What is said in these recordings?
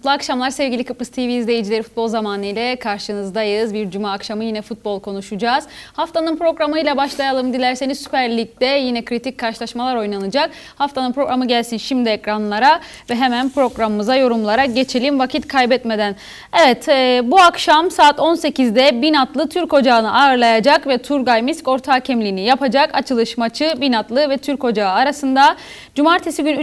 Mutlu akşamlar sevgili Kıbrıs TV izleyicileri, futbol zamanı ile karşınızdayız. Bir cuma akşamı yine futbol konuşacağız. Haftanın programıyla başlayalım dilerseniz. Süper Lig'de yine kritik karşılaşmalar oynanacak. Haftanın programı gelsin şimdi ekranlara ve hemen programımıza, yorumlara geçelim vakit kaybetmeden. Evet, bu akşam saat 18'de Binatlı Türk Ocağı'nı ağırlayacak ve Turgay Misk orta hakemliğini yapacak. Açılış maçı Binatlı ve Türk Ocağı arasında. Cumartesi günü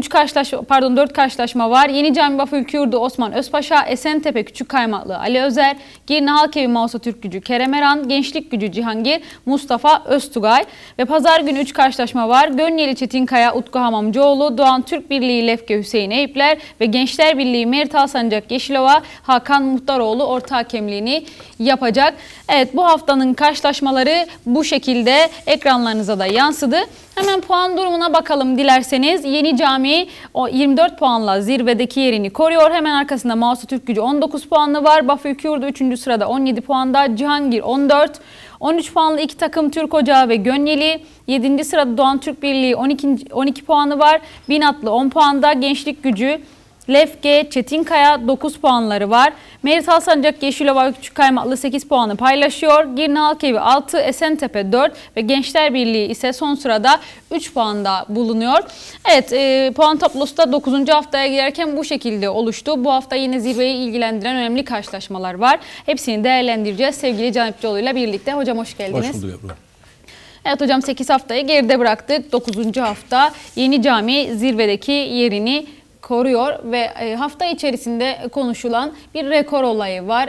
4 karşılaşma var. Yenicami Bafülkürdü Osman Özpaşa, Esentepe Küçükkaymaklı Ali Özer, Girne Halkevi Mausa Türk Gücü Kerem Eran, Gençlik Gücü Cihangir Mustafa Öztugay ve pazar günü 3 karşılaşma var. Gönyeli Çetinkaya Utku Hamamcıoğlu, Doğan Türk Birliği Lefke Hüseyin Eyüpler ve Gençler Birliği Merit Alsancak Yeşilova Hakan Muhtaroğlu orta hakemliğini yapacak. Evet, bu haftanın karşılaşmaları bu şekilde ekranlarınıza da yansıdı. Hemen puan durumuna bakalım dilerseniz. Yenicami 24 puanla zirvedeki yerini koruyor. Hemen arkasında Mausa Türk Gücü 19 puanlı var. Bafülkürdü 3. sırada 17 puanda. Cihangir 14. 13 puanlı iki takım Türk Ocağı ve Gönyeli. 7. sırada Doğan Türk Birliği 12 puanı var. Binatlı 10 puanda. Gençlik Gücü, Lefke, Çetinkaya 9 puanları var. Merit Alsancak Yeşilova Küçükkaymaklı 8 puanı paylaşıyor. Girne Halkevi 6, Esentepe 4 ve Gençler Birliği ise son sırada 3 puanda bulunuyor. Evet, puan tablosu da 9. haftaya girerken bu şekilde oluştu. Bu hafta yine zirveyi ilgilendiren önemli karşılaşmalar var. Hepsini değerlendireceğiz sevgili Can İpçioğlu ile birlikte. Hocam hoş geldiniz. Hoş bulduk Ebru. Evet hocam, 8 haftayı geride bıraktık. 9. hafta Yenicami zirvedeki yerini koruyor ve hafta içerisinde konuşulan bir rekor olayı var.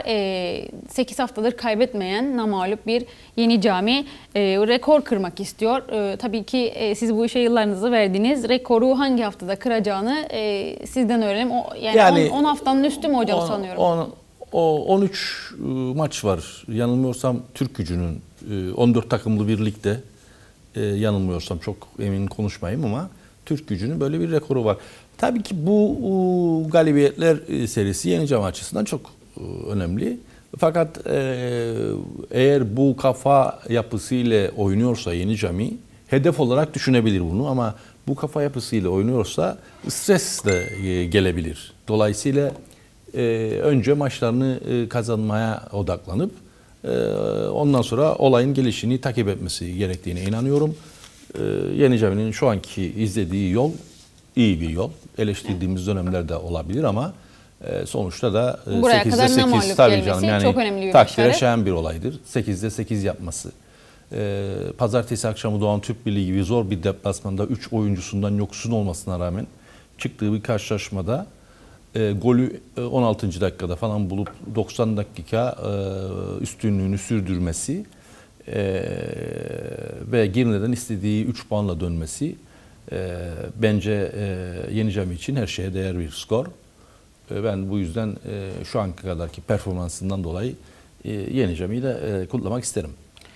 8 haftadır kaybetmeyen namağlup bir Yenicami rekor kırmak istiyor. Tabii ki siz bu işe yıllarınızı verdiniz. Rekoru hangi haftada kıracağını sizden öğrenelim. Yani 10 haftanın üstü mü hocam sanıyorum? 13 maç var. Yanılmıyorsam Türk Gücü'nün 14 takımlı bir ligde, yanılmıyorsam çok emin konuşmayayım ama Türk Gücü'nün böyle bir rekoru var. Tabii ki bu galibiyetler serisi Yenicami açısından çok önemli. Fakat eğer bu kafa yapısıyla oynuyorsa Yenicami, hedef olarak düşünebilir bunu ama bu kafa yapısıyla oynuyorsa stres de gelebilir. Dolayısıyla önce maçlarını kazanmaya odaklanıp ondan sonra olayın gelişini takip etmesi gerektiğine inanıyorum. Yenicami'nin şu anki izlediği yol iyi bir yol. Eleştirdiğimiz dönemlerde olabilir ama sonuçta da 8'de 8 tabii canım, yani çok önemli bir takdire şayan bir olaydır. 8'de 8 yapması. Pazartesi akşamı Doğan Türk Birliği gibi zor bir deplasmanda 3 oyuncusundan yoksun olmasına rağmen çıktığı bir karşılaşmada golü 16. dakikada falan bulup 90 dakika üstünlüğünü sürdürmesi ve Girne'den istediği 3 puanla dönmesi bence Yenicami için her şeye değer bir skor. Ben bu yüzden şu anki kadarki performansından dolayı Yenicami'yi de kutlamak isterim.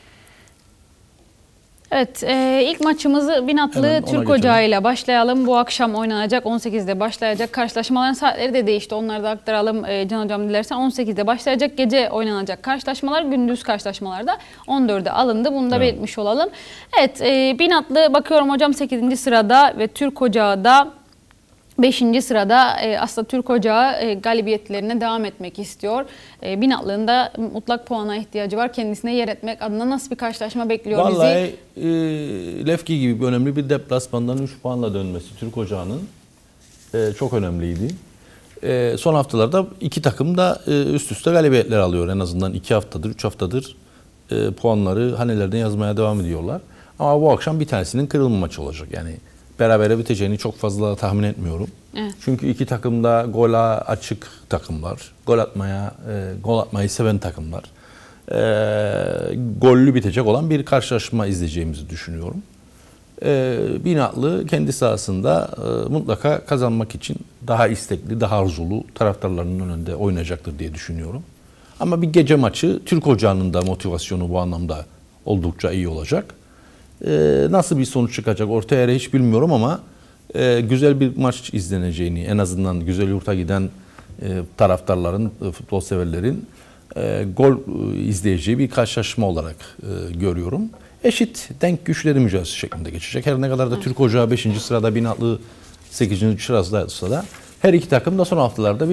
Evet, ilk maçımızı Binatlı Türk Ocağı ile başlayalım. Bu akşam oynanacak, 18'de başlayacak. Karşılaşmaların saatleri de değişti. Onları da aktaralım Can Hocam dilersen. 18'de başlayacak, gece oynanacak karşılaşmalar, gündüz karşılaşmalarda 14'e alındı. Bunu da belirtmiş olalım. Evet, Binatlı bakıyorum hocam 8. sırada ve Türk Ocağı da 5. sırada. Aslında Türk Ocağı galibiyetlerine devam etmek istiyor. Binatlı'nın da mutlak puana ihtiyacı var. Kendisine yer etmek adına nasıl bir karşılaşma bekliyor bizi? Vallahi Lefke gibi önemli bir deplasmandan 3 puanla dönmesi Türk Ocağı'nın çok önemliydi. Son haftalarda iki takım da üst üste galibiyetler alıyor. En azından 2 haftadır, 3 haftadır puanları hanelerden yazmaya devam ediyorlar. Ama bu akşam bir tanesinin kırılma maçı olacak. Yani berabere biteceğini çok fazla tahmin etmiyorum. Evet. Çünkü iki takım da gola açık takımlar. Gol atmayı seven takımlar. Gollü bitecek olan bir karşılaşma izleyeceğimizi düşünüyorum. Binatlı kendi sahasında mutlaka kazanmak için daha istekli, daha arzulu taraftarlarının önünde oynayacaktır diye düşünüyorum. Ama bir gece maçı Türk Ocağı'nın da motivasyonu bu anlamda oldukça iyi olacak. Nasıl bir sonuç çıkacak ortaya hiç bilmiyorum ama güzel bir maç izleneceğini, en azından güzel yurta giden taraftarların, futbol severlerin gol izleyeceği bir karşılaşma olarak görüyorum. Eşit, denk güçleri mücadelesi şeklinde geçecek. Her ne kadar da Türk Ocağı 5. sırada, Binatlı 8. sırada her iki takım da son haftalarda bir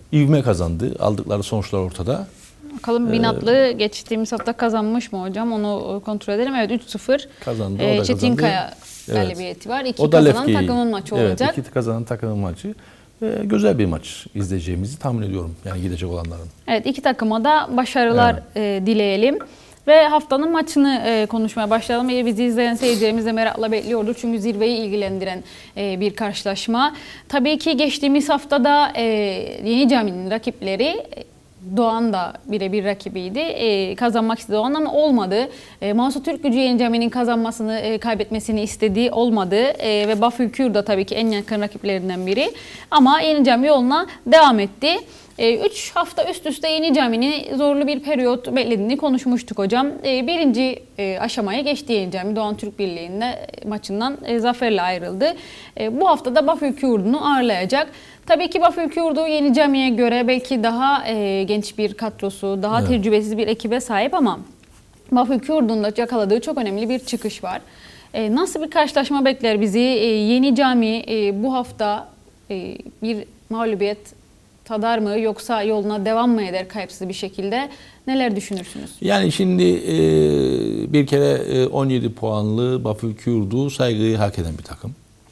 ivme kazandı. Aldıkları sonuçlar ortada. Bakalım Binatlı geçtiğimiz hafta kazanmış mı hocam? Onu kontrol edelim. Evet 3-0 kazandı. Çetinkaya galibiyeti var. 2 kazanan takımın maçı olacak. Evet, 2 kazanan takımın maçı. Güzel bir maç izleyeceğimizi tahmin ediyorum. Yani gidecek olanların. Evet, 2 takıma da başarılar dileyelim. Ve haftanın maçını konuşmaya başlayalım. Bizi izleyen seyircilerimiz de merakla bekliyordur. Çünkü zirveyi ilgilendiren bir karşılaşma. Tabii ki geçtiğimiz haftada Yeni Cami'nin rakipleri Doğan da birebir rakibiydi. Kazanmak istedi Doğan ama olmadı. Manisa Türkgücü Yeni Cami'nin kazanmasını, kaybetmesini istediği olmadı. Ve Bafülkür da tabii ki en yakın rakiplerinden biri. Ama Yeni Cami yoluna devam etti. 3 hafta üst üste Yeni Cami'nin zorlu bir periyot beklediğini konuşmuştuk hocam. Birinci aşamaya geçti Yeni Cami. Doğan Türk Birliği'nde maçından zaferle ayrıldı. Bu hafta da Bafülkür Yurdu'nu ağırlayacak. Tabii ki Bafülkür Yurdu Yeni Cami'ye göre belki daha genç bir kadrosu, daha tecrübesiz bir ekibe sahip ama Bafülkür Yurdu'nda yakaladığı çok önemli bir çıkış var. Nasıl bir karşılaşma bekler bizi? Yeni Cami bu hafta bir mağlubiyet tadar mı yoksa yoluna devam mı eder kayıpsız bir şekilde? Neler düşünürsünüz? Yani şimdi bir kere 17 puanlı Bafülkür Yurdu saygıyı hak eden bir takım.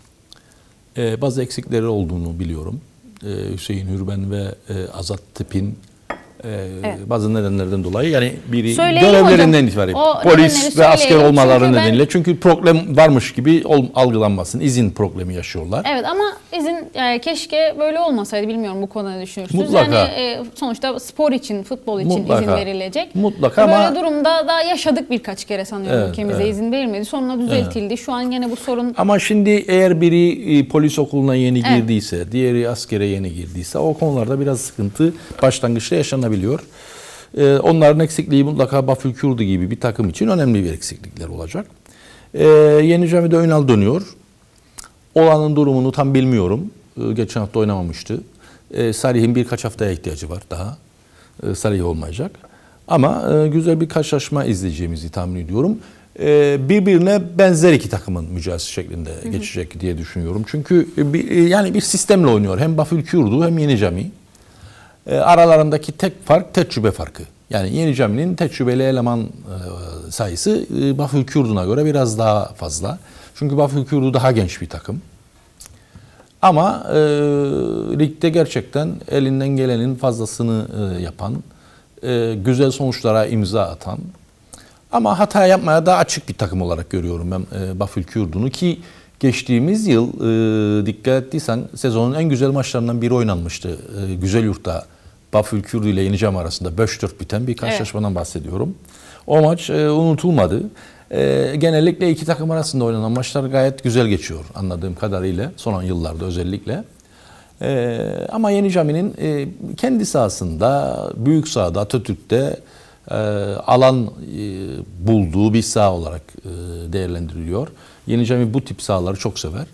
Bazı eksikleri olduğunu biliyorum. Hüseyin Hürben ve Azat Tip'in bazı nedenlerden dolayı yani biri görevlerinden itibaren polis ve asker olmaları nedeniyle çünkü problem varmış gibi algılanmasın. İzin problemi yaşıyorlar. Evet ama izin yani keşke böyle olmasaydı, bilmiyorum bu konuda ne düşünürsünüz? Mutlaka. Yani sonuçta spor için, futbol için mutlaka izin verilecek. Mutlaka böyle ama durumda da yaşadık birkaç kere sanıyorum ülkemize izin verilmedi. Sonra düzeltildi. Şu an yine bu sorun. Ama şimdi eğer biri polis okuluna yeni girdiyse, diğeri askere yeni girdiyse o konularda biraz sıkıntı başlangıçta yaşanabiliyor. Onların eksikliği mutlaka Bafülkür Yurdu gibi bir takım için önemli bir eksiklikler olacak. Yeni Cami'de Önal dönüyor. Olanın durumunu tam bilmiyorum. Geçen hafta oynamamıştı. Salih'in birkaç haftaya ihtiyacı var daha. Salih olmayacak. Ama güzel bir karşılaşma izleyeceğimizi tahmin ediyorum. Birbirine benzer iki takımın mücadelesi şeklinde geçecek diye düşünüyorum. Çünkü yani bir sistemle oynuyor. Hem Bafülkür Yurdu hem Yeni Cami. Aralarındaki tek fark tecrübe farkı. Yani Yeni Cami'nin tecrübeli eleman sayısı Bafülkür Yurdu'na göre biraz daha fazla. Çünkü Bafülkür Yurdu daha genç bir takım. Ama ligde gerçekten elinden gelenin fazlasını yapan, güzel sonuçlara imza atan ama hata yapmaya da açık bir takım olarak görüyorum ben Bafülkür Yurdu'nu ki geçtiğimiz yıl dikkat ettiysen sezonun en güzel maçlarından biri oynanmıştı. Güzelyurt'ta Bafülkür Yurdu ile Yeni Cami arasında 5-4 biten bir karşılaşmadan bahsediyorum. O maç unutulmadı. Genellikle iki takım arasında oynanan maçlar gayet güzel geçiyor anladığım kadarıyla son yıllarda özellikle. Ama Yeni Cami'nin kendi sahasında, büyük sahada, Atatürk'te alan bulduğu bir saha olarak değerlendiriliyor. Yeni Cami bu tip sahaları çok sever.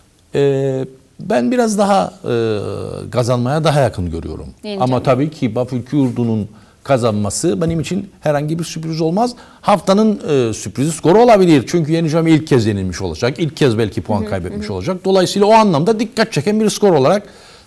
Ben biraz daha kazanmaya daha yakın görüyorum. Ama tabii ki Bafülkür Yurdu'nun kazanması benim için herhangi bir sürpriz olmaz. Haftanın sürprizi skoru olabilir. Çünkü Yeni Cami ilk kez yenilmiş olacak. İlk kez belki puan kaybetmiş olacak. Dolayısıyla o anlamda dikkat çeken bir skor olarak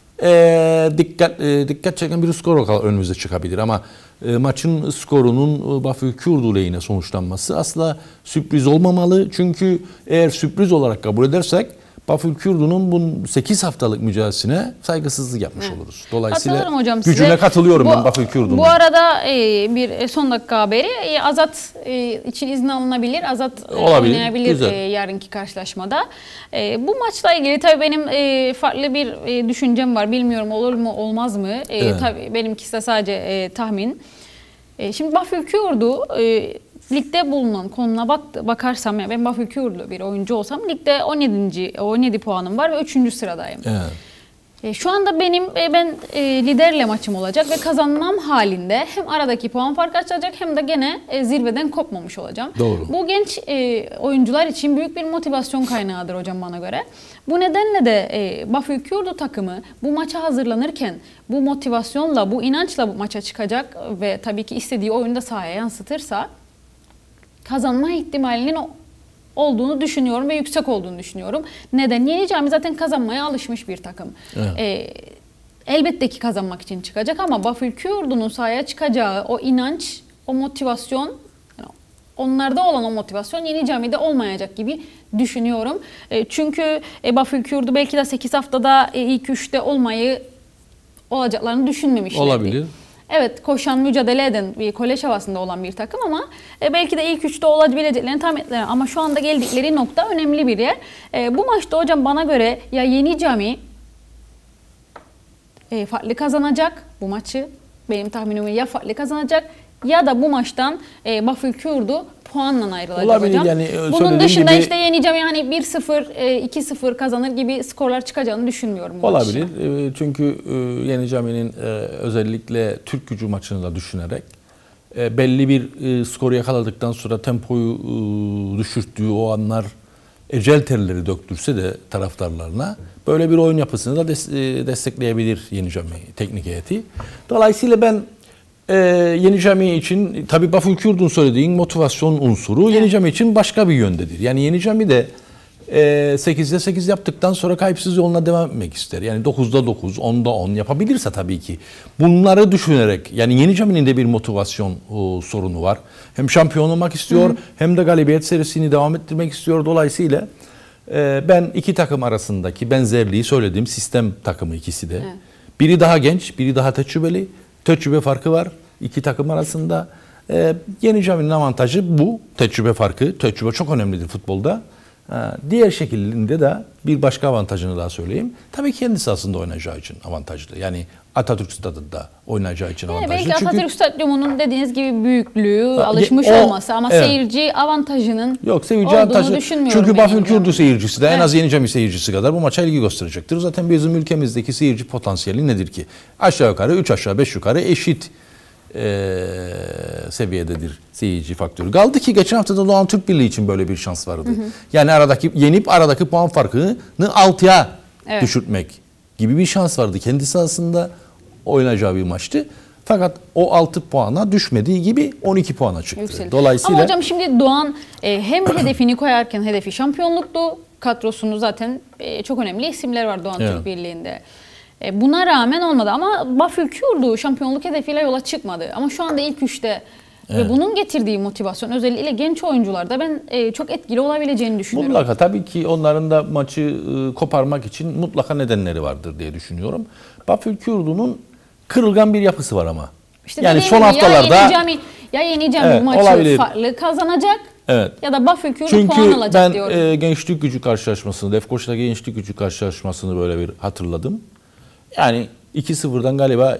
dikkat çeken bir skor olarak önümüze çıkabilir. Ama maçın skorunun Bafülkür Yurdu lehine sonuçlanması asla sürpriz olmamalı. Çünkü eğer sürpriz olarak kabul edersek Bafülkür Yurdu'nun bu 8 haftalık mücadelesine saygısızlık yapmış oluruz. Dolayısıyla hocam gücüne katılıyorum ben Bafülkür Yurdu'nun. Bu arada bir son dakika haberi. Azat için izin alınabilir. Azat oynayabilir yarınki karşılaşmada. Bu maçla ilgili tabii benim farklı bir düşüncem var. Bilmiyorum olur mu olmaz mı? Tabii benimkisi de sadece tahmin. Şimdi Bafülkür Yurdu ligde bulunan konuna bakarsam yani ben Bafülkür Yurdu bir oyuncu olsam ligde 17 puanım var ve 3. sıradayım. Evet. Şu anda ben liderle maçım olacak ve kazanmam halinde hem aradaki puan farkı açılacak hem de gene zirveden kopmamış olacağım. Doğru. Bu genç oyuncular için büyük bir motivasyon kaynağıdır hocam bana göre. Bu nedenle de Bafülkür Yurdu takımı bu maça hazırlanırken bu motivasyonla, bu inançla bu maça çıkacak ve tabii ki istediği oyunda sahaya yansıtırsa kazanma ihtimalinin olduğunu düşünüyorum ve yüksek olduğunu düşünüyorum. Neden? Yeni Cami zaten kazanmaya alışmış bir takım. Evet. elbette ki kazanmak için çıkacak ama Bafülküyurdu'nun sahaya çıkacağı o inanç, o motivasyon, onlarda olan o motivasyon Yeni Cami'de olmayacak gibi düşünüyorum. Çünkü Bafülküyurdu belki de 8 haftada ilk 3'te olacaklarını düşünmemişlerdi. Olabilir. Evet, koşan, mücadele eden, bir kolej havasında olan bir takım ama belki de ilk 3'te olabileceklerini tahmin ettiler. Ama şu anda geldikleri nokta önemli bir yer. Bu maçta hocam bana göre ya Yeni Cami farklı kazanacak bu maçı. Benim tahminim ya farklı kazanacak ya da bu maçtan Bafülküyurdu puanla ayrılacak olabilir, hocam. yani Bunun dışında gibi, işte Yeni Cami hani 1-0, 2-0 kazanır gibi skorlar çıkacağını düşünmüyorum. Olabilir. Çünkü Yeni Cami'nin özellikle Türkgücü maçını da düşünerek belli bir skoru yakaladıktan sonra tempoyu düşürttüğü o anlar ecel terleri döktürse de taraftarlarına böyle bir oyun yapısını da destekleyebilir Yeni Cami teknik heyeti. Dolayısıyla ben Yeni Cami için tabii Bafülküyurdu'nun söylediğin motivasyon unsuru evet. Yeni Cami için başka bir yöndedir. Yani Yeni Cami de 8'de 8 yaptıktan sonra kayıpsız yoluna devam etmek ister. Yani 9'da 9, 10'da 10 yapabilirse tabii ki. Bunları düşünerek yani Yeni Cami'nin de bir motivasyon sorunu var. Hem şampiyon olmak istiyor hem de galibiyet serisini devam ettirmek istiyor. Dolayısıyla ben iki takım arasındaki benzerliği söylediğim sistem takımı ikisi de. Evet. Biri daha genç, biri daha tecrübeli. Tecrübe farkı var iki takım arasında. Yeni Cami'nin avantajı bu. Tecrübe farkı. Tecrübe çok önemlidir futbolda. Diğer şekilde de bir başka avantajını daha söyleyeyim. Tabii kendisi aslında oynayacağı için avantajlı. Yani Atatürk Stadı'nda oynayacağı için avantajlı. Belki Atatürk Stadyumu'nun dediğiniz gibi büyüklüğü, alışmış olması ama evet. Seyirci avantajının olduğunu düşünmüyorum. Çünkü Bafülküyurdu seyircisi de en az Yeni Cami seyircisi kadar bu maça ilgi gösterecektir. Zaten bizim ülkemizdeki seyirci potansiyeli nedir ki? Aşağı yukarı 3 aşağı 5 yukarı eşit seviyededir seyirci faktörü. Kaldı ki geçen hafta da Doğan Türk Birliği için böyle bir şans vardı. Yani aradaki puan farkını 6'ya evet. düşürtmek gibi bir şans vardı. Kendisi aslında oynayacağı bir maçtı. Fakat o 6 puana düşmediği gibi 12 puana çıktı. Yükseldi. Dolayısıyla ama hocam şimdi Doğan hem hedefini koyarken hedefi şampiyonluktu. Kadrosunu zaten çok önemli isimler var Doğan evet. Türk Birliği'nde. Buna rağmen olmadı ama Bafülküyurdu şampiyonluk hedefiyle yola çıkmadı. Ama şu anda ilk 3'te evet. Ve bunun getirdiği motivasyon özellikle genç oyuncularda ben çok etkili olabileceğini düşünüyorum. Mutlaka tabii ki onların da maçı koparmak için mutlaka nedenleri vardır diye düşünüyorum. Bafülküyurdu'nun kırılgan bir yapısı var ama. İşte yani son haftalarda ya Yeni Cami evet, maçı olabilir. Farklı kazanacak. Evet. Ya da Bafülküyurdu puan alacak diyorum. Çünkü ben Gençlik Gücü karşılaşmasını, Lefkoşa'da Gençlik Gücü karşılaşmasını böyle bir hatırladım. Yani 2-0'dan galiba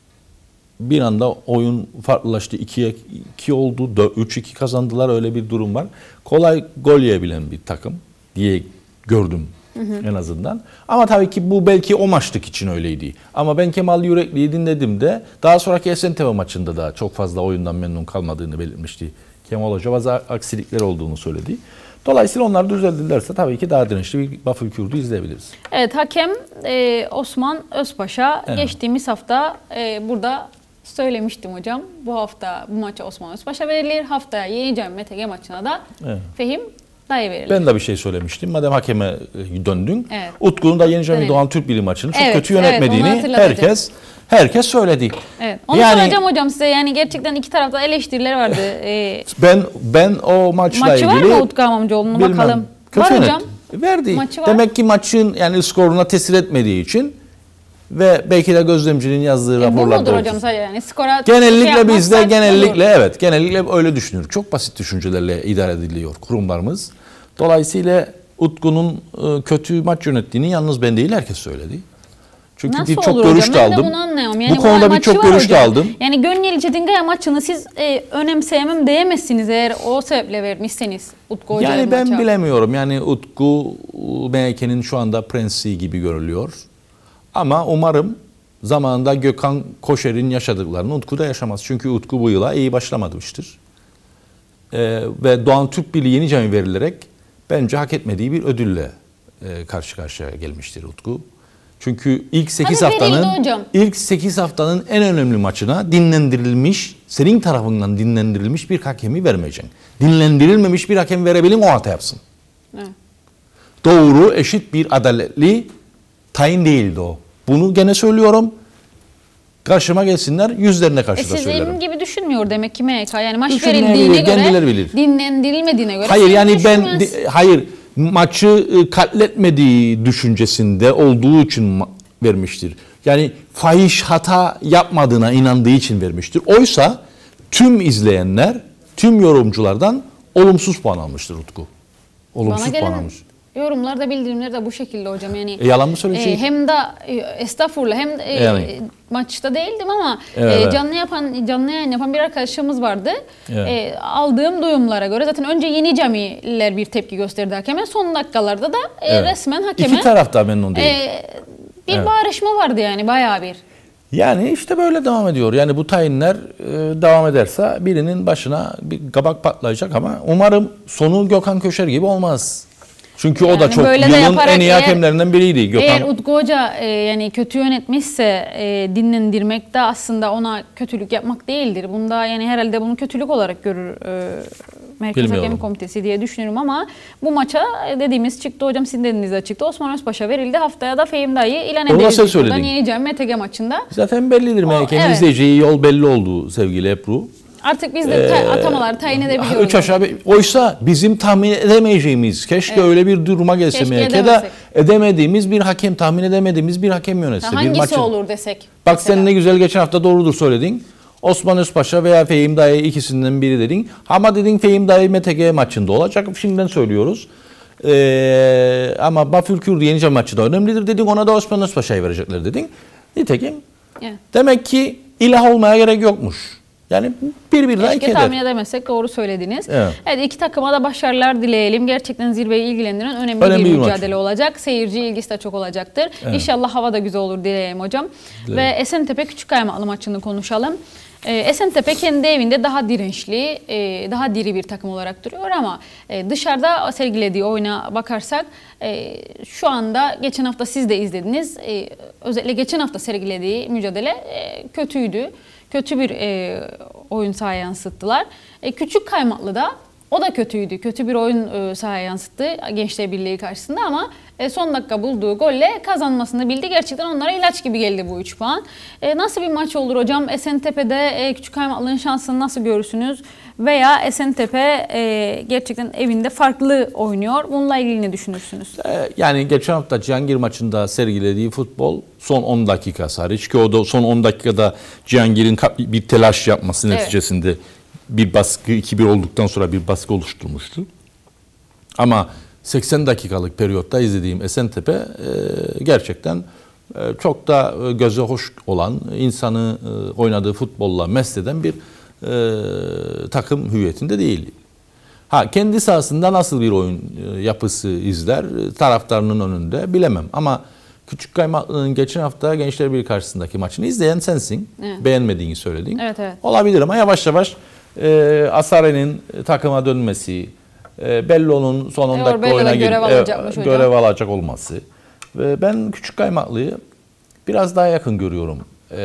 bir anda oyun farklılaştı. 2'ye 2 oldu. 3-2 kazandılar. Öyle bir durum var. Kolay gol yiyebilen bir takım diye gördüm en azından. Ama tabii ki bu belki o maçlık için öyleydi. Ama ben Kemal Yürekli'yi dinledim de daha sonraki Esentepe maçında da çok fazla oyundan memnun kalmadığını belirtmişti. Kemal Hoca bazı aksilikler olduğunu söyledi. Dolayısıyla onlar düzeldilerse tabii ki daha dirençli bir Bafülküyurdu izleyebiliriz. Evet, hakem Osman Özpaşa evet. Geçtiğimiz hafta burada söylemiştim hocam. Bu hafta bu maça Osman Özpaşa verilir. Haftaya Yeni Cami MTG maçına da evet. Fehim Dayı verilir. Ben de bir şey söylemiştim. Madem hakeme döndün. Evet. Utku'nun da Yeni Cami Doğan Türk Birliği maçını çok kötü yönetmediğini herkes söyledi. Evet. Onu soracağım hocam size. Yani gerçekten iki tarafta eleştiriler vardı. Ben o maçla ilgili maçı var mı Utku Amamcıoğlu'na bakalım. Var hocam. Verdi. Demek ki maçın yani skoruna tesir etmediği için ve belki de gözlemcinin yazdığı raporlarda. Bu mudur hocam sadece yani skora genellikle bizde genellikle öyle düşünür. Çok basit düşüncelerle idare ediliyor kurumlarımız. Dolayısıyla Utku'nun kötü maç yönettiğini yalnız ben değil herkes söyledi. Çünkü birçok görüş de aldım. Yani bu konuda birçok görüş de aldım. Yani Gönyeli Çetinkaya maçını siz önemseyemem diyemezsiniz eğer o sebeple vermişseniz Utku Hoca'ya yani ben bilemiyorum. Yani Utku MHK'nin şu anda prensi gibi görülüyor. Ama umarım zamanında Gökhan Koşer'in yaşadıklarını Utku da yaşamaz. Çünkü Utku bu yıla iyi başlamamıştır. Ve Doğan Türk Birliği Yeni Cami verilerek bence hak etmediği bir ödülle karşı karşıya gelmiştir Utku. Çünkü ilk 8 haftanın en önemli maçına senin tarafından dinlendirilmiş bir hakemi vermeyeceksin. Dinlendirilmemiş bir hakem verebilin o hata yapsın. Evet. Doğru, eşit bir adaletli tayin değildi o. Bunu gene söylüyorum. Karşıma gelsinler, yüzlerine karşı da söylerim. Sizin gibi düşünmüyor demek ki MHK. Yani maç Düşünmeyebilir, verildiğine göre, kendileri bilir. dinlendirilmediğine göre. Hayır yani hayır maçı katletmediği düşüncesinde olduğu için vermiştir. Yani fahiş hata yapmadığına inandığı için vermiştir. Oysa tüm izleyenler, tüm yorumculardan olumsuz puan almıştır Utku. Olumsuz puan almış. Yorumlarda, bildirimler de bu şekilde hocam. Yani yalan mı söyleyecek? Hem de estağfurullah, hem yani. Maçta değildim ama evet. canlı yayın yapan bir arkadaşımız vardı. Evet. Aldığım duyumlara göre zaten önce yeni camiler bir tepki gösterdi hakeme. Son dakikalarda da evet. resmen hakeme İki taraf da memnun değil. Bir evet. Bağırışma vardı yani, bayağı bir. Yani işte böyle devam ediyor. Yani bu tayinler devam ederse birinin başına bir kabak patlayacak ama umarım sonu Gökhan Köşer gibi olmaz. Çünkü yani o da çok yılın en iyi hakemlerinden biriydi. Gökhan. Eğer Utku Hoca yani kötü yönetmişse dinlendirmek de aslında ona kötülük yapmak değildir. Bunda yani herhalde bunu kötülük olarak görür Merkez Hakem Komitesi diye düşünüyorum ama bu maça dediğimiz çıktı hocam, sizin dediğinizde çıktı. Osman Özpaşa verildi. Haftaya da Fehim Dayı ilan edildi. Buradan yeneceğim MTG maçında. Zaten bellidir MHK'nin evet. İzleyeceği yol belli oldu sevgili Ebru. Artık biz de atamaları tayin edebiliyoruz. 3 aşağı. Oysa bizim tahmin edemeyeceğimiz, keşke evet. öyle bir duruma gelse MHK'de edemediğimiz bir hakem, tahmin edemediğimiz bir hakem yönetse. Hangisi olur desek? Bak mesela. Sen ne güzel geçen hafta doğrudur söyledin. Osman Özpaşa veya Fehim Dayı ikisinden biri dedin. Ama dedin Fehim Dayı MTG maçında olacak. Şimdiden söylüyoruz. Ama Bafülkür yeneceğim maçı da önemlidir dedin. Ona da Osman Özpaşa'yı verecekler dedin. Nitekim. Evet. Demek ki ilah olmaya gerek yokmuş. Yani birbirine hak eder. Tahmin edemezsek doğru söylediniz. Evet, iki takıma da başarılar dileyelim. Gerçekten zirveyi ilgilendiren önemli bir mücadele olacak. Seyirci ilgisi de çok olacaktır. Evet. İnşallah hava da güzel olur dileyelim hocam. Ve Esentepe Küçükkaymaklı maçını konuşalım. Esentepe kendi evinde daha dirençli, daha diri bir takım olarak duruyor ama dışarıda sergilediği oyuna bakarsak şu anda, geçen hafta siz de izlediniz, özellikle geçen hafta sergilediği mücadele kötüydü. Kötü bir oyun sahaya yansıttılar. Küçükkaymaklı'da o da kötüydü. Kötü bir oyun sahaya yansıttı Gençler Birliği karşısında ama son dakika bulduğu golle kazanmasını bildi. Gerçekten onlara ilaç gibi geldi bu 3 puan. Nasıl bir maç olur hocam? Esentepe'de Küçükkaymaklı'nın şansını nasıl görürsünüz? Veya Esentepe gerçekten evinde farklı oynuyor. Bununla ilgili ne düşünürsünüz? Yani geçen hafta Cihangir maçında sergilediği futbol son 10 dakika hariç ki o da son 10 dakikada Cihangir'in bir telaş yapması neticesinde bir baskı 2-1 olduktan sonra bir baskı oluşturmuştu. Ama 80 dakikalık periyotta izlediğim Esentepe gerçekten çok da göze hoş olan, insanı oynadığı futbolla mest eden bir takım hüviyetinde değil. Kendi sahasında nasıl bir oyun yapısı izler taraftarının önünde bilemem ama Küçükkaymaklı'nın geçen hafta Gençler Birliği karşısındaki maçını izleyen sensin. Evet. Beğenmediğini söyledin. Evet, evet. Olabilir ama yavaş yavaş Asare'nin takıma dönmesi, Bello'nun son 10 dakika oyuna girip görev alacak olması. Ben Küçükkaymaklı'yı biraz daha yakın görüyorum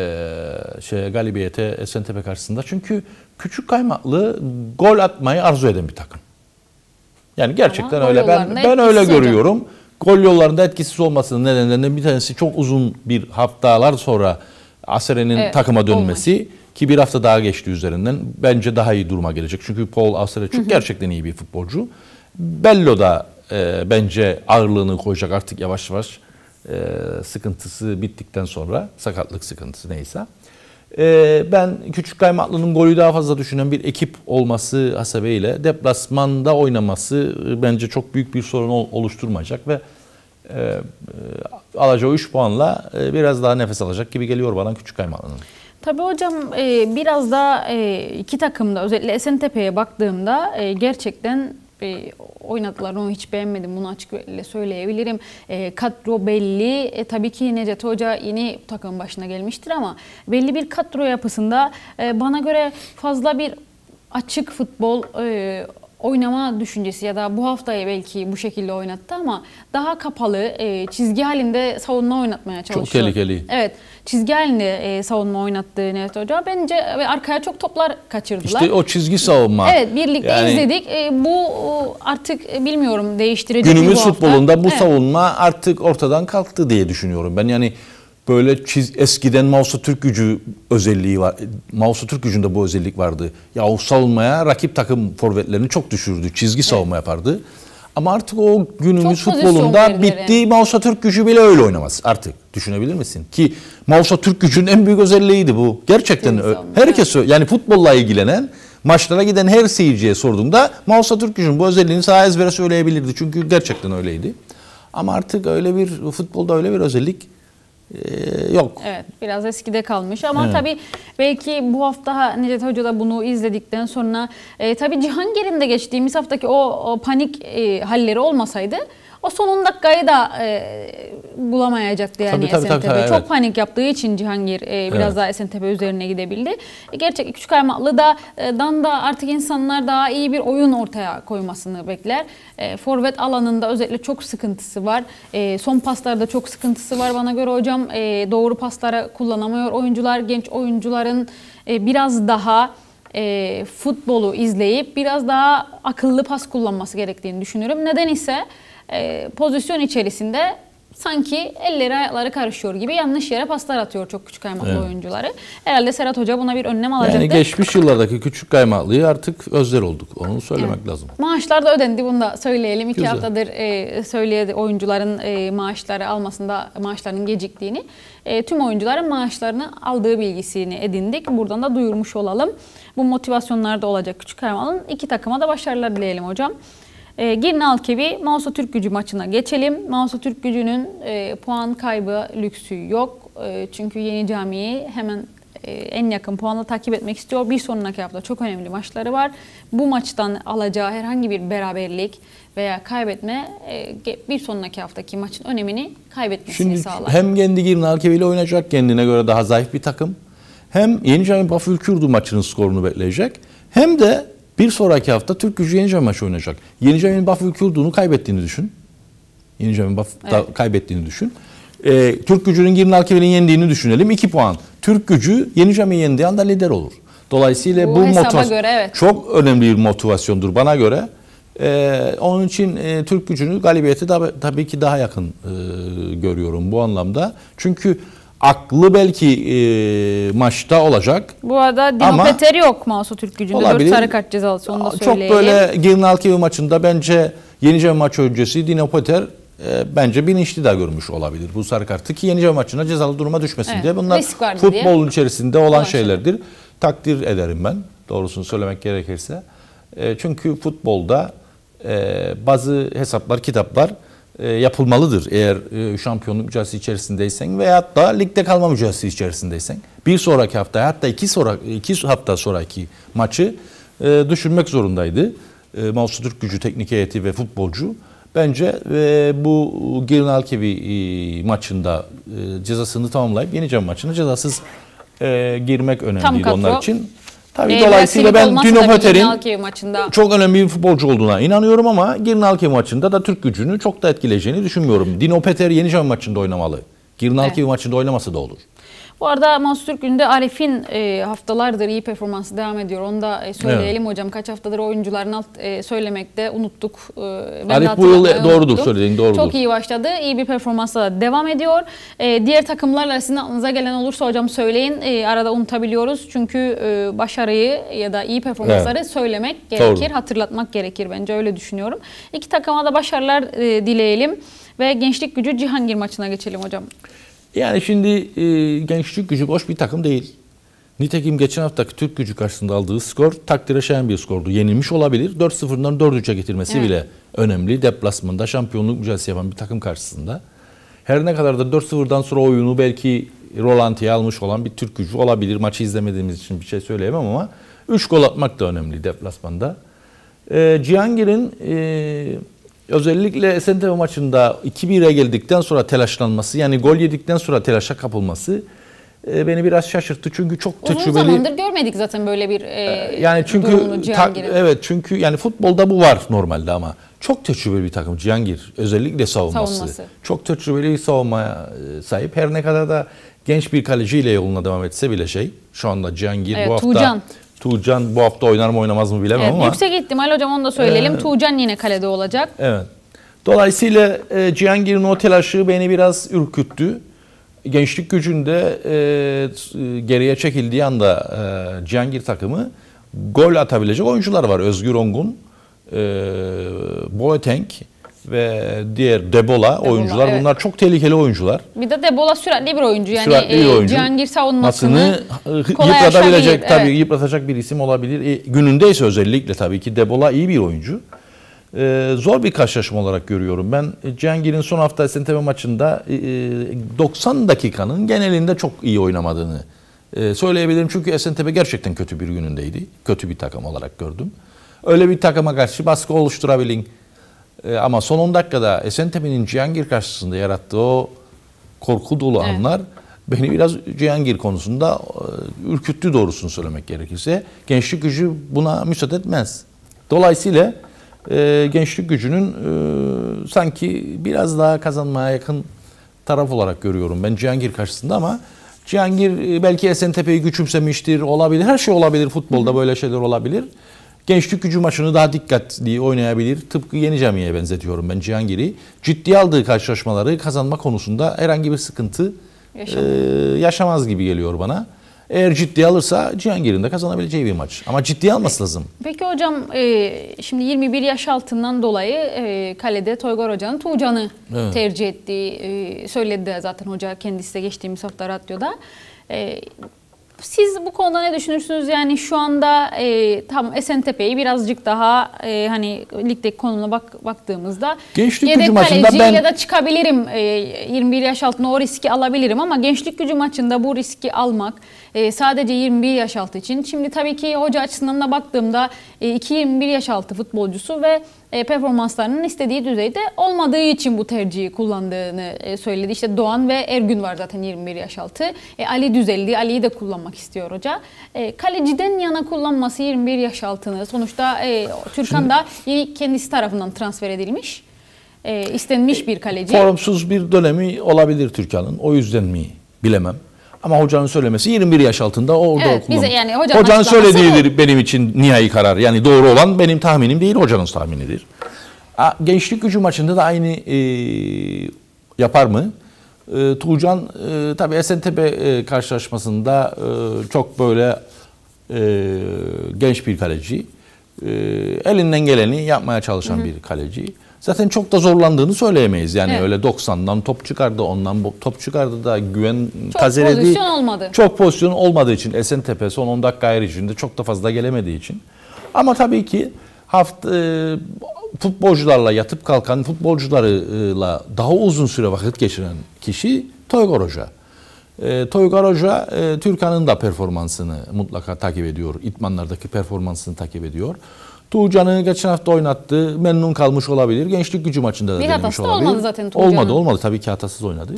galibiyete Esentepe karşısında. Çünkü Küçükkaymaklı gol atmayı arzu eden bir takım. Yani gerçekten ama öyle. Ben öyle görüyorum. Hocam. Gol yollarında etkisiz olmasının nedenlerinden bir tanesi çok uzun bir haftalar sonra Asare'nin takıma dönmesi. Olmuş. Ki bir hafta daha geçti üzerinden. Bence daha iyi duruma gelecek. Çünkü Paul Asare çok gerçekten iyi bir futbolcu. Bello da bence ağırlığını koyacak artık yavaş yavaş. Sıkıntısı bittikten sonra, sakatlık sıkıntısı neyse. Ben Küçükkaymaklı'nın golü daha fazla düşünen bir ekip olması hasebiyle deplasmanda oynaması bence çok büyük bir sorun oluşturmayacak ve alacağı 3 puanla biraz daha nefes alacak gibi geliyor bana Küçükkaymaklı'nın. Tabii hocam, biraz da iki takımda özellikle Esentepe'ye baktığımda gerçekten oynadılar. Onu hiç beğenmedim. Bunu açık söyleyebilirim. Kadro belli. Tabii ki Necati Hoca yeni takımın başına gelmiştir ama belli bir kadro yapısında bana göre fazla bir açık futbol oynama düşüncesi ya da bu haftayı belki bu şekilde oynattı ama daha kapalı, çizgi halinde savunma oynatmaya çalışıyor. Çok tehlikeli. Evet, çizgi halinde savunma oynattı Necati Hoca. Bence arkaya çok toplar kaçırdılar. İşte o çizgi savunma. Evet, birlikte izledik. Bu artık bilmiyorum değiştirecek mi bu günümüz hafta? Günümüz futbolunda bu savunma artık ortadan kalktı diye düşünüyorum. Ben yani böyle eskiden Mausa Türkgücü özelliği var. Mausa Türkgücü'nde bu özellik vardı. Ya o savunmaya rakip takım forvetlerini çok düşürdü. Çizgi savunma yapardı. Ama artık o günümüz futbolunda bitti. Yani. Mausa Türkgücü bile öyle oynamaz artık. Düşünebilir misin? Ki Mausa Türkgücü'nün en büyük özelliğiydi bu. Gerçekten herkes yani futbolla ilgilenen, maçlara giden her seyirciye sorduğunda Mausa Türkgücü'nün bu özelliğini sağ ezbere söyleyebilirdi. Çünkü gerçekten öyleydi. Ama artık öyle bir futbolda öyle bir özellik yok. Evet, biraz eskide kalmış ama tabii belki bu hafta Necdet Hoca da bunu izledikten sonra tabii Cihangir'in de geçtiğimiz haftaki o panik halleri olmasaydı o son 10 dakikayı da bulamayacaktı yani Esentepe. Evet. Çok panik yaptığı için Cihangir biraz daha Esentepe üzerine gidebildi. Gerçek Küçükaymaklı'dan da artık insanlar daha iyi bir oyun ortaya koymasını bekler. Forvet alanında özellikle çok sıkıntısı var. Son paslarda çok sıkıntısı var bana göre hocam. Doğru paslara kullanamıyor oyuncular. Genç oyuncuların biraz daha futbolu izleyip biraz daha akıllı pas kullanması gerektiğini düşünüyorum. Neden ise pozisyon içerisinde sanki elleri ayakları karışıyor gibi yanlış yere paslar atıyor çok Küçükaymaklı oyuncuları. Herhalde Serhat Hoca buna bir önlem alacaktır. Yani geçmiş yıllardaki Küçükaymaklı'yı artık özler olduk. Onu söylemek lazım. Maaşlar da ödendi, bunu da söyleyelim. 2 haftadır söyledi oyuncuların maaşları almasında maaşlarının geciktiğini. Tüm oyuncuların maaşlarını aldığı bilgisini edindik. Buradan da duyurmuş olalım. Bu motivasyonlar da olacak Küçükaymaklı'nın. 2 takıma da başarılar dileyelim hocam. Girne Alkevi Mausa Türkgücü maçına geçelim. Mausa Türkgücü'nün puan kaybı lüksü yok. Çünkü Yeni Cami'yi hemen en yakın puanla takip etmek istiyor. Bir sonraki hafta çok önemli maçları var. Bu maçtan alacağı herhangi bir beraberlik veya kaybetme bir sonraki haftaki maçın önemini kaybetmesini sağlar. Hem kendi Girne Alkevi ile oynayacak, kendine göre daha zayıf bir takım. Hem Yeni Cami Bafülkürdü maçının skorunu bekleyecek. Hem de bir sonraki hafta Türkgücü Yeni Cami maçı oynayacak. Yeni Cami'nin Bafülkürdü'nü kaybettiğini düşün. Yeni Cami'nin kaybettiğini düşün. Türkgücü'nün Girne Alkevi'nin yendiğini düşünelim. 2 puan. Türkgücü Yeni Cami'yi yendiği anda lider olur. Dolayısıyla bu motivasyon çok önemli bir motivasyondur bana göre. Onun için Türkgücü'nün galibiyeti tabii ki daha yakın görüyorum bu anlamda. Çünkü aklı belki maçta olacak. Bu arada Dino Peter yok Mausa Türkgücü'nde. 4 sarı kart cezalısı, onu da söyleyelim. Çok böyle Girne Alkevi maçında bence Yeni Cami maçı öncesi Dino Peter bence bilinçli de görmüş olabilir bu sarı kartı ki Yeni Cami maçına cezalı duruma düşmesin diye. Bunlar futbolun içerisinde olan şeylerdir. Takdir ederim ben, doğrusunu söylemek gerekirse. Çünkü futbolda bazı hesaplar, kitaplar yapılmalıdır. Eğer şampiyonluk mücadelesi içerisindeysen veyahut da ligde kalma mücadelesi içerisindeysen. Bir sonraki hafta, hatta 2 hafta sonraki maçı düşünmek zorundaydı. Mausa Türkgücü teknik heyeti ve futbolcu. Bence bu Girne Alkevi maçında cezasını tamamlayıp Yeni Cami maçına cezasız girmek önemliydi onlar için. Tabii dolayısıyla ben Dino Peter'in çok önemli bir futbolcu olduğuna inanıyorum ama Girne Alkevi maçında da Türkgücü'nü çok da etkileyeceğini düşünmüyorum. Dino Peter Yeni Cami maçında oynamalı. Girne Alkevi maçında oynaması da olur. Bu arada Mausa Türkgücü'nde Arif'in haftalardır iyi performansı devam ediyor. Onu da söyleyelim hocam. Kaç haftadır oyuncularını söylemekte unuttuk. Arif bu yıl doğrudur söylediğin, doğrudur. Çok iyi başladı. İyi bir performansla devam ediyor. Diğer takımlarla sizin aklınıza gelen olursa hocam söyleyin. Arada unutabiliyoruz. Çünkü başarıyı ya da iyi performansları söylemek gerekir. Doğru. Hatırlatmak gerekir bence, öyle düşünüyorum. 2 takıma da başarılar dileyelim. Ve Gençlik Gücü Cihangir maçına geçelim hocam. Yani şimdi Gençlik Gücü boş bir takım değil. Nitekim geçen haftaki Türkgücü karşısında aldığı skor takdire şayan bir skordu. Yenilmiş olabilir. 4-0'dan 4-3'e getirmesi bile önemli. Deplasmanda şampiyonluk mücadelesi yapan bir takım karşısında. Her ne kadar da 4-0'dan sonra oyunu belki rolantiye almış olan bir Türkgücü olabilir. Maçı izlemediğimiz için bir şey söyleyemem ama 3 gol atmak da önemli deplasmanda. Cihangir'in özellikle Esentepe maçında 2-1'e geldikten sonra telaşlanması, yani gol yedikten sonra telaşa kapılması beni biraz şaşırttı. Çünkü çok tecrübeli. Uzun zamandır görmedik zaten böyle bir yani çünkü evet, çünkü yani futbolda bu var normalde ama çok tecrübeli bir takım Cihangir, özellikle savunması. Çok tecrübeli bir savunmaya sahip. Her ne kadar da genç bir kaleciyle yoluna devam etse bile şu anda Cihangir bu hafta Tuğcan bu hafta oynar mı oynamaz mı bilemem ama. Yüksek ihtimal hocam, onu da söyleyelim. Tuğcan yine kalede olacak. Evet. Dolayısıyla Cihangir'in o telaşı beni biraz ürküttü. Gençlik Gücü'nde geriye çekildiği anda Cihangir takımı gol atabilecek oyuncular var. Özgür Ongun, Boateng ve diğer Debola oyuncular. Evet. Bunlar çok tehlikeli oyuncular. Bir de Debola süratli bir oyuncu. Yani süratli bir oyuncu. Cihangir savunmasını yıpratabilecek, tabii yıpratacak bir isim olabilir. Günündeyse özellikle tabii ki Debola iyi bir oyuncu. Zor bir karşılaşma olarak görüyorum. Ben Cihangir'in son hafta SNTB maçında 90 dakikanın genelinde çok iyi oynamadığını söyleyebilirim. Çünkü SNTB gerçekten kötü bir günündeydi. Kötü bir takım olarak gördüm. Öyle bir takıma karşı baskı oluşturabilin. Ama son 10 dakikada SNTB'nin Cihangir karşısında yarattığı o korku dolu anlar beni biraz Cihangir konusunda ürküttü doğrusunu söylemek gerekirse. Gençlik Gücü buna müsaade etmez. Dolayısıyla Gençlik Gücü'nün sanki biraz daha kazanmaya yakın taraf olarak görüyorum ben Cihangir karşısında, ama Cihangir belki SNTP'yi küçümsemiştir, olabilir. Her şey olabilir, futbolda böyle şeyler olabilir. Gençlik Gücü maçını daha dikkatli oynayabilir. Tıpkı Yeni Cami'ye benzetiyorum ben Cihangir'i. Ciddiye aldığı karşılaşmaları kazanma konusunda herhangi bir sıkıntı yaşamaz gibi geliyor bana. Eğer ciddiye alırsa Cihangir'in de kazanabileceği bir maç. Ama ciddiye alması lazım. Peki hocam, şimdi 21 yaş altından dolayı kalede Toygar Hoca'nın Tuğcan'ı tercih ettiği söyledi de zaten hoca kendisi de geçtiğimiz hafta radyoda. Siz bu konuda ne düşünürsünüz? Yani şu anda tam SNTP'yi birazcık daha hani ligdeki konumuna baktığımızda Gençlik Gücü maçında ben ya da çıkabilirim, 21 yaş altına o riski alabilirim, ama Gençlik Gücü maçında bu riski almak sadece 21 yaş altı için. Şimdi tabii ki hoca açısından da baktığımda 2-21 yaş altı futbolcusu ve performanslarının istediği düzeyde olmadığı için bu tercihi kullandığını söyledi. İşte Doğan ve Ergün var zaten 21 yaş altı. Ali düzeldi. Ali'yi de kullanmak istiyor hoca. Kaleciden yana kullanması 21 yaş altını. Sonuçta Türkan da kendisi tarafından transfer edilmiş. İstenmiş bir kaleci. Formsuz bir dönemi olabilir Türkan'ın. O yüzden mi bilemem. Ama hocanın söylemesi 21 yaş altında orada kullanılır. Yani hocanın söylediğidir benim için nihai karar. Yani doğru olan benim tahminim değil, hocanın tahminidir. Gençlik Gücü maçında da aynı yapar mı? Tuğcan tabii SNTP karşılaşmasında çok böyle genç bir kaleci. Elinden geleni yapmaya çalışan bir kaleci. Zaten çok da zorlandığını söyleyemeyiz. Yani öyle 90'dan top çıkardı, ondan top çıkardı da güven tazeledi. Çok pozisyon olmadı. Çok pozisyon olmadığı için SNTP son 10 dakika haricinde çok da fazla gelemediği için. Ama tabii ki futbolcularla yatıp kalkan, futbolcularla daha uzun süre vakit geçiren kişi Toygar Hoca. Toygar Hoca Türkan'ın da performansını mutlaka takip ediyor. İtmanlardaki performansını takip ediyor. Tuğcan'ı geçen hafta oynattı. Memnun kalmış olabilir. Gençlik Gücü maçında da denemiş olabilir. Bir hatası olmadı zaten Tuğcan'ın. Olmadı. Tabii ki hatasız oynadı.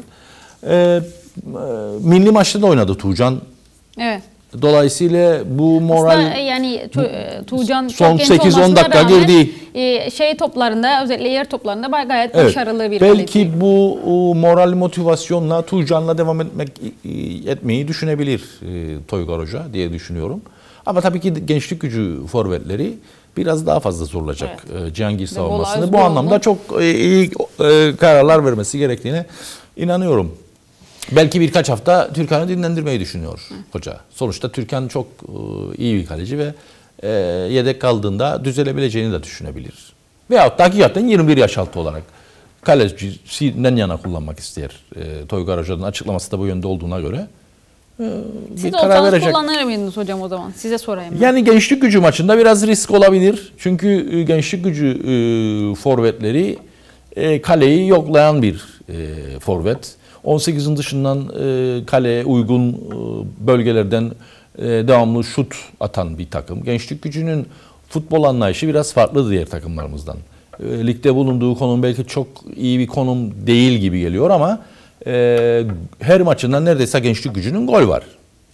Milli maçta da oynadı Tuğcan. Evet. Dolayısıyla bu moral... Aslında yani Tuğcan son 8-10 dakika girdi. Toplarında, özellikle yer toplarında gayet başarılı bir kaleci. Belki bu moral motivasyonla Tuğcan'la devam etmeyi düşünebilir Toygar Hoca diye düşünüyorum. Ama tabii ki Gençlik Gücü forvetleri biraz daha fazla zorlayacak Cihangir savunmasını. Bu anlamda çok iyi kararlar vermesi gerektiğine inanıyorum. Belki birkaç hafta Türkan'ı dinlendirmeyi düşünüyor hoca. Sonuçta Türkan çok iyi bir kaleci ve yedek kaldığında düzelebileceğini de düşünebilir. Veyahut da hakikaten 21 yaş altı olarak kalecisinden yana kullanmak ister. Toygar Hoca'nın açıklaması da bu yönde olduğuna göre siz olsanız kullanır mıydınız hocam o zaman? Size sorayım. Yani Gençlik Gücü maçında biraz risk olabilir. Çünkü Gençlik Gücü forvetleri kaleyi yoklayan bir forvet. 18'in dışından kaleye uygun bölgelerden devamlı şut atan bir takım. Gençlik Gücü'nün futbol anlayışı biraz farklı diğer takımlarımızdan. Ligde bulunduğu konum belki çok iyi bir konum değil gibi geliyor ama her maçından neredeyse Gençlik Gücü'nün gol var.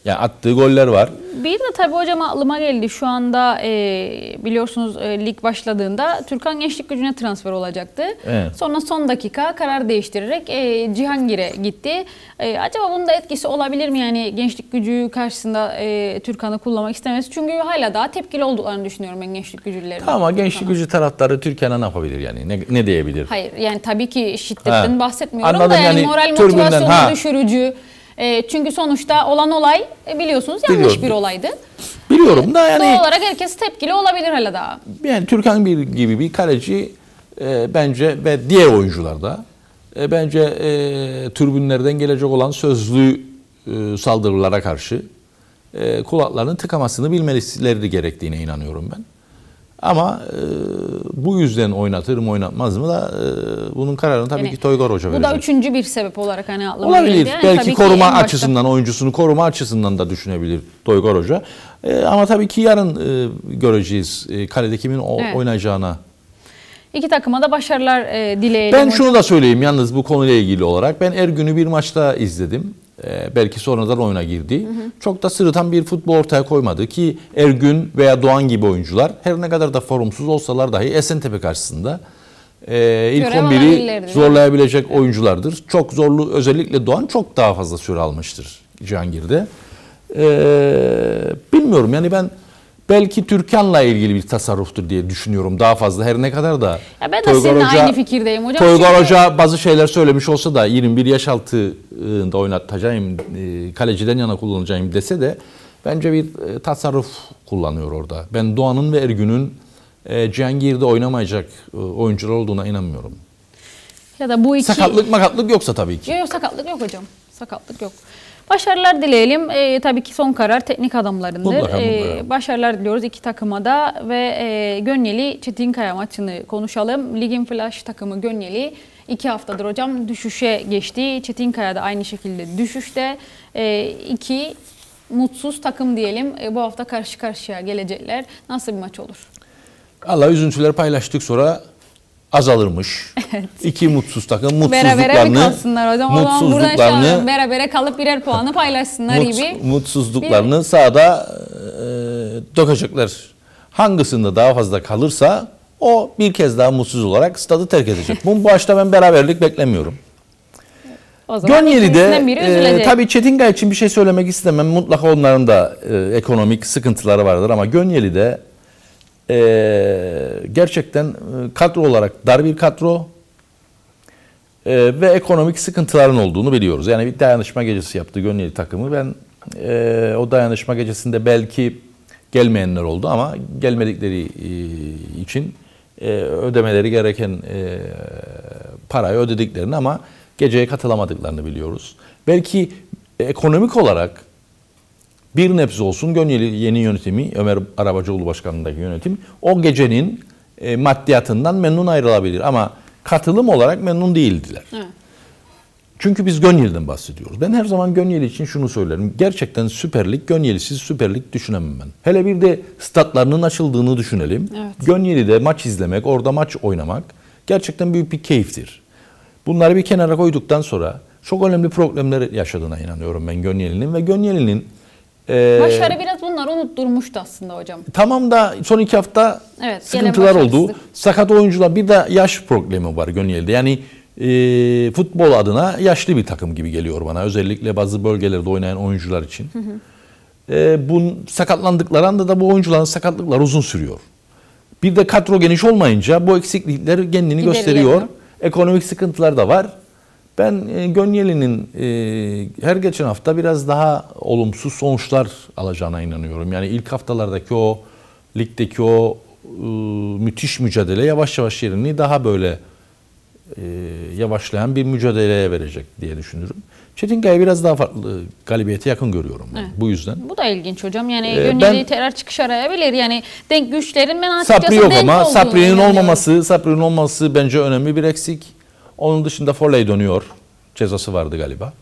Yani attığı goller var. Bir de tabii hocam aklıma geldi. Şu anda biliyorsunuz lig başladığında Türkan Gençlik Gücü'ne transfer olacaktı. Evet. Sonra son dakika karar değiştirerek Cihangir'e gitti. Acaba bunun da etkisi olabilir mi? Yani Gençlik Gücü karşısında Türkan'ı kullanmak istemesi. Çünkü hala daha tepkili olduklarını düşünüyorum ben Gençlik Gücülerin. Ama Gençlik Gücü taraftarı Türkan'a ne yapabilir yani? Ne diyebilir? Hayır yani tabii ki şiddetten bahsetmiyorum Anladım, da yani moral motivasyonu düşürücü. Çünkü sonuçta olan olay biliyorsunuz yanlış bir olaydı. Biliyorum da yani. Doğal olarak herkes tepkili olabilir hala daha. Yani Türkan gibi bir kaleci bence ve diğer oyuncular da bence tribünlerden gelecek olan sözlü saldırılara karşı kulaklarını tıkamasını bilmeleri gerektiğine inanıyorum ben. Ama bu yüzden oynatır mı oynatmaz mı da bunun kararını tabii ki Toygar Hoca verecek. Bu da üçüncü bir sebep olarak hani aklıma olabilir. geldi. Yani belki koruma açısından, oyuncusunu koruma açısından da düşünebilir Toygar Hoca. Ama tabii ki yarın göreceğiz kalede kimin oynayacağına. İki takıma da başarılar dileyelim. Ben şunu da söyleyeyim yalnız bu konuyla ilgili olarak. Ben Ergün'ü bir maçta izledim. Belki sonradan oyuna girdi. Çok da sırıtan bir futbol ortaya koymadı ki Ergün veya Doğan gibi oyuncular her ne kadar da formsuz olsalar dahi Esentepe karşısında ilk 11'i zorlayabilecek oyunculardır. Çok zorlu, özellikle Doğan çok daha fazla süre almıştır Cihangir'de. Bilmiyorum yani ben belki Türkan'la ilgili bir tasarruftur diye düşünüyorum daha fazla her ne kadar da. Ya ben de seninle aynı fikirdeyim hocam. Toygar Hoca bazı şeyler söylemiş olsa da 21 yaş altında oynatacağım, kaleciden yana kullanacağım dese de bence bir tasarruf kullanıyor orada. Ben Doğan'ın ve Ergün'ün Cihangir'de oynamayacak oyuncular olduğuna inanmıyorum. Ya da bu iki... Sakatlık yoksa tabii ki. Yok sakatlık yok hocam. Sakatlık yok. Başarılar dileyelim. Tabii ki son karar teknik adamlarındır. Mutlaka. Başarılar diliyoruz iki takıma da ve Gönyeli Çetinkaya maçını konuşalım. Ligin flash takımı Gönyeli 2 haftadır hocam düşüşe geçti. Çetinkaya da aynı şekilde düşüşte. İki mutsuz takım diyelim. Bu hafta karşı karşıya gelecekler. Nasıl bir maç olur? Allah üzüntüler paylaştık sonra azalırmış. Evet. İki mutsuz takım berabere mi kalsınlar hocam? O zaman buradan berabere kalıp birer puanı paylaşsınlar gibi. Mutsuzluklarını sahada dökecekler. Hangisinde daha fazla kalırsa o bir kez daha mutsuz olarak stadı terk edecek. Bu başta ben beraberlik beklemiyorum. Gönyeli'de tabii Çetinkaya için bir şey söylemek istemem. Mutlaka onların da ekonomik sıkıntıları vardır ama Gönyeli'de gerçekten kadro olarak dar bir kadro ve ekonomik sıkıntıların olduğunu biliyoruz. Yani bir dayanışma gecesi yaptı Gönyeli takımı. Ben o dayanışma gecesinde belki gelmeyenler oldu ama gelmedikleri için ödemeleri gereken parayı ödediklerini ama geceye katılamadıklarını biliyoruz. Belki ekonomik olarak bir nebze olsun Gönyeli yeni yönetimi, Ömer Arabacıoğlu başkanlığındaki yönetim o gecenin maddiyatından memnun ayrılabilir ama katılım olarak memnun değildiler. Evet. Çünkü biz Gönyeli'den bahsediyoruz. Ben her zaman Gönyeli için şunu söylerim. Gerçekten Süper Lig, Gönyeli'siz Süper Lig düşünemem ben. Hele bir de statlarının açıldığını düşünelim. Evet. Gönyeli'de maç izlemek, orada maç oynamak gerçekten büyük bir keyiftir. Bunları bir kenara koyduktan sonra çok önemli problemler yaşadığına inanıyorum ben Gönyeli'nin ve Gönyeli'nin başarı biraz bunları unutturmuştu aslında hocam. Tamam da son 2 hafta sıkıntılar oldu. Sakat oyuncular, bir de yaş problemi var Gönyeli'de. Yani futbol adına yaşlı bir takım gibi geliyor bana. Özellikle bazı bölgelerde oynayan oyuncular için. Bu sakatlandıkları anda da bu oyuncuların sakatlıkları uzun sürüyor. Bir de kadro geniş olmayınca bu eksiklikler kendini gösteriyor. Ekonomik sıkıntılar da var. Ben Gönyeli'nin her geçen hafta biraz daha olumsuz sonuçlar alacağına inanıyorum. Yani ilk haftalardaki o ligdeki o müthiş mücadele yavaş yavaş yerini daha böyle yavaşlayan bir mücadeleye verecek diye düşünüyorum. Çetinkaya biraz daha farklı galibiyete yakın görüyorum ben. Evet. Bu yüzden. Bu da ilginç hocam. Yani Gönyeli tekrar çıkış arayabilir. Yani denk güçlerin ben açıkçası yok ama Sapri'nin olması bence önemli bir eksik. Onun dışında Foley dönüyor. Cezası vardı galiba.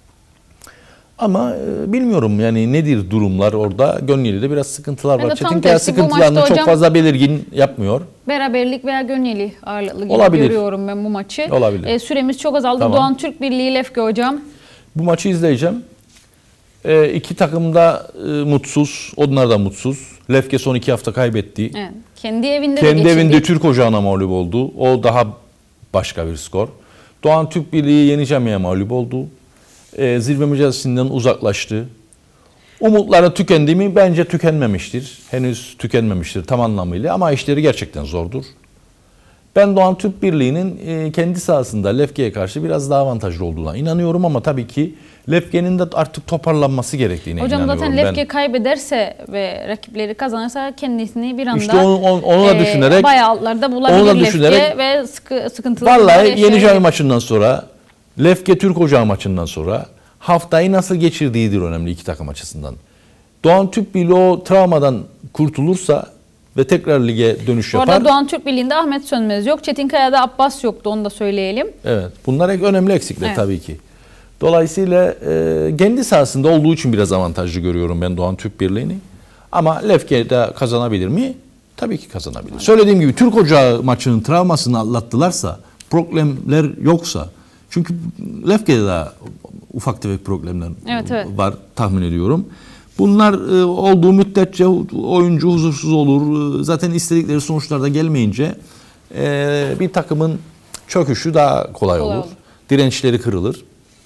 Ama bilmiyorum yani nedir durumlar orada. Gönyeli'de biraz sıkıntılar var. Çetinkaya sıkıntılarını çok fazla belirgin yapmıyor. Beraberlik veya Gönyeli ağırlıklı gibi görüyorum ben bu maçı. Olabilir. Süremiz çok azaldı. Tamam. Doğan Türk Birliği Lefke hocam. Bu maçı izleyeceğim. İki takım da mutsuz. Onlar da mutsuz. Lefke son 2 hafta kaybetti. Evet. Kendi evinde Kendi evinde Türk Ocağı'na mağlup oldu. O daha başka bir skor. Doğan Türk Birliği Yeni Cami'ye mağlup oldu. Zirve mücadelesinden uzaklaştı. Umutları tükendi mi? Bence tükenmemiştir. Henüz tükenmemiştir tam anlamıyla ama işleri gerçekten zordur. Ben Doğan Türk Birliği'nin kendi sahasında Lefke'ye karşı biraz daha avantajlı olduğuna inanıyorum ama tabii ki Lefke'nin de artık toparlanması gerektiğine Hocam inanıyorum. zaten Lefke kaybederse ve rakipleri kazanırsa kendisini bir anda İşte onu da düşünerek bayağı altlarda bulabilir Lefke ve sıkıntılı. Vallahi Yeni Cami maçından sonra, Lefke Türk Ocağı maçından sonra haftayı nasıl geçirdiğidir önemli iki takım açısından. Doğan Türk Birliği o travmadan kurtulursa ve tekrar lige dönüş yapar. Bu arada Doğan Türk Birliği'nde Ahmet Sönmez yok. Çetinkaya'da Abbas yoktu, onu da söyleyelim. Evet, bunlar önemli eksikler tabii ki. Dolayısıyla kendi sahasında olduğu için biraz avantajlı görüyorum ben Doğan Türk Birliği'ni. Ama Lefke'de kazanabilir mi? Tabii ki kazanabilir. Evet. Söylediğim gibi Türk Ocağı maçının travmasını atlattılarsa, problemler yoksa, çünkü Lefke'de de ufak tefek problemler var tahmin ediyorum. Bunlar olduğu müddetçe oyuncu huzursuz olur. Zaten istedikleri sonuçlarda gelmeyince bir takımın çöküşü daha kolay olur. Dirençleri kırılır.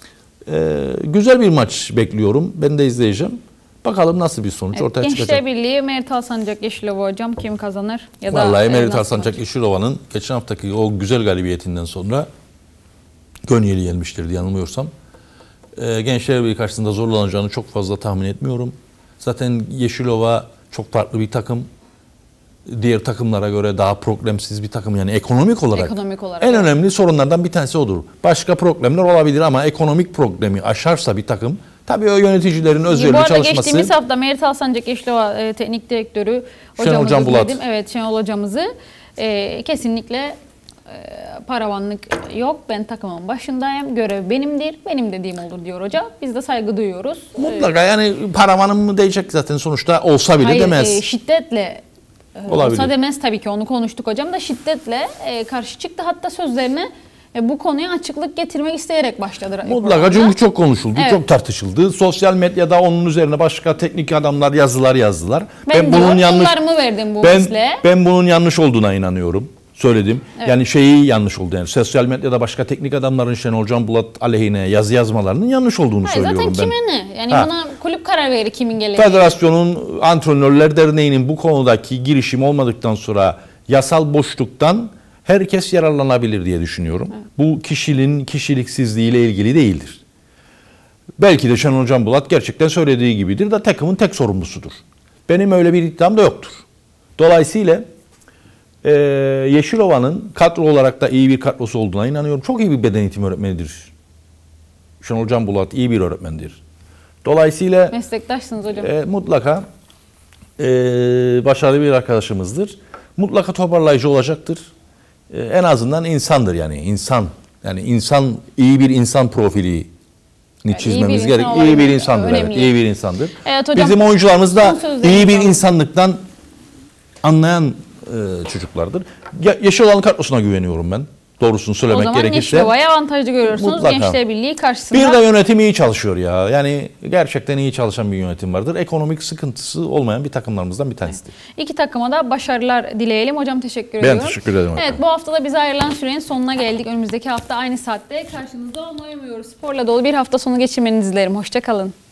Güzel bir maç bekliyorum. Ben de izleyeceğim. Bakalım nasıl bir sonuç ortaya çıkacak. Gençler Birliği, Merit Alsancak Yeşilova hocam kim kazanır? Ya da vallahi Merit Alsancak Yeşilova'nın geçen haftaki o güzel galibiyetinden sonra Gönyeli yenmiştirdi yanılmıyorsam. Gençler Birliği karşısında zorlanacağını çok fazla tahmin etmiyorum. Zaten Yeşilova çok farklı bir takım. Diğer takımlara göre daha problemsiz bir takım. Yani ekonomik olarak en önemli sorunlardan bir tanesi odur. Başka problemler olabilir ama ekonomik problemi aşarsa bir takım, tabii o yöneticilerin özverili çalışması. Bu arada geçtiğimiz hafta Merit Alsancak Yeşilova Teknik Direktörü hocamızı dedim. Evet, Şenol hocamızı kesinlikle paravanlık yok. Ben takımın başındayım. Görev benimdir. Benim dediğim olur diyor hoca. Biz de saygı duyuyoruz. Mutlaka yani paravanım mı diyecek zaten sonuçta olsa bile demez. Şiddetle olabilir. Olsa demez tabii ki, onu konuştuk hocam da şiddetle karşı çıktı. Hatta sözlerine bu konuya açıklık getirmek isteyerek başladı. Mutlaka çünkü çok konuşuldu, çok tartışıldı. Sosyal medyada onun üzerine başka teknik adamlar yazılar yazdılar. Ben bunun yıllarımı verdim bu mesleğe. Ben bunun yanlış olduğuna inanıyorum. Söyledim. Evet. Yani şeyi yanlış oldu. Yani sosyal medyada başka teknik adamların Şenol Can Bulat aleyhine yazı yazmalarının yanlış olduğunu söylüyorum ben. Zaten kime ne? Yani buna kulüp karar verir kimin geleceği. Federasyonun Antrenörler Derneği'nin bu konudaki girişim olmadıktan sonra yasal boşluktan herkes yararlanabilir diye düşünüyorum. Evet. Bu kişinin kişiliksizliğiyle ilgili değildir. Belki de Şenol Can Bulat gerçekten söylediği gibidir de takımın tek sorumlusudur. Benim öyle bir iddiam da yoktur. Dolayısıyla Yeşilova'nın kadro olarak da iyi bir kadrosu olduğuna inanıyorum. Çok iyi bir beden eğitimi öğretmenidir. Şenol Can Bulat iyi bir öğretmendir. Dolayısıyla meslektaşsınız hocam. Mutlaka başarılı bir arkadaşımızdır. Mutlaka toparlayıcı olacaktır. En azından insandır yani insan. Yani insan, iyi bir insan profili çizmemiz gerek. İyi bir insandır. Evet, iyi bir insandır. Evet, hocam, bizim oyuncularımız da iyi bir insanlıktan anlayan çocuklardır. Yeşilova'nın kadrosuna güveniyorum ben. Doğrusunu söylemek gerekirse. O zaman Yeşilova'ya avantajlı görüyorsunuz. Mutlaka. Gençler Birliği karşısında. Bir de yönetim iyi çalışıyor ya. Yani gerçekten iyi çalışan bir yönetim vardır. Ekonomik sıkıntısı olmayan bir takımlarımızdan bir tanesidir. Evet. İki takıma da başarılar dileyelim. Hocam teşekkür ediyorum. Ben teşekkür ederim. Evet, bu hafta da bize ayrılan sürenin sonuna geldik. Önümüzdeki hafta aynı saatte karşınızda olmayı umuyoruz. Sporla dolu bir hafta sonu geçirmenizi dilerim. Hoşça kalın.